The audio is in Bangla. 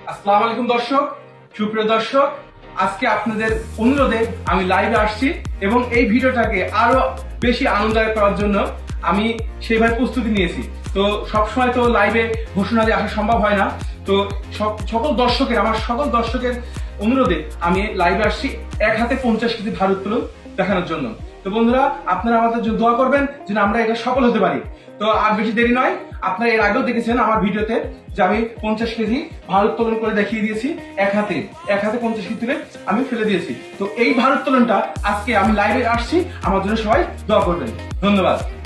আসসালামু আলাইকুম দর্শক, সুপ্রিয় দর্শক, আজকে আপনাদের অনুরোধে আমি লাইভে আসছি এবং এই ভিডিওটাকে আরো বেশি আনন্দদায়ক করার জন্য আমি সেইভাবে প্রস্তুতি নিয়েছি। তো সবসময় তো লাইভে ঘোষণা দিয়ে আসা সম্ভব হয় না। তো আমার সকল দর্শকের অনুরোধে আমি লাইভে আসছি এক হাতে 50 কেজি ভার উত্তোলন দেখানোর জন্য। তো বন্ধুরা, আপনারা আমাদের জন্য দোয়া করবেন যেন আমরা এটা সফল হতে পারি। তো আর বেশি দেরি নয়, আপনারা এর আগেও দেখেছেন আমার ভিডিওতে যে আমি 50 কেজি ভার উত্তোলন করে দেখিয়ে দিয়েছি। এক হাতে 50 কেজি তুলে আমি ফেলে দিয়েছি। তো এই ভার উত্তোলনটা আজকে আমি লাইভে আসছি, আমার জন্য সবাই দোয়া করবেন। ধন্যবাদ।